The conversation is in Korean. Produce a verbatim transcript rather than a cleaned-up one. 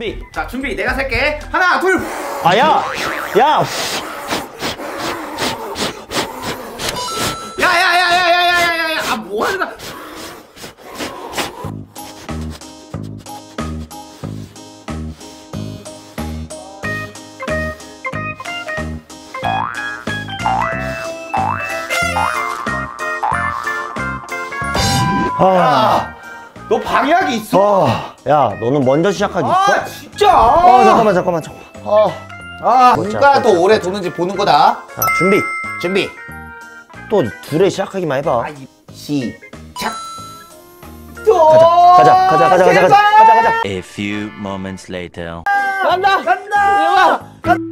준비. 자 준비. 내가 셀게. 하나 둘. 아야 야 야야야야야야야야야. 아 뭐하는 거야. 아, 너 방해하기 있어? 아, 야, 너는 먼저 시작하기 있어? 아 진짜. 어, 잠깐만, 잠깐만, 잠깐만. 어, 아 꽂자, 누가 더 꽂자, 오래 꽂자. 도는지 보는 거다. 자, 준비. 준비. 또 둘에 시작하기만 해봐. 아, 이... 시작. 가자, 가자, 가자, 가자, 가자, 가자, 가자, 가자. A few moments later. 간다, 간다. 간다.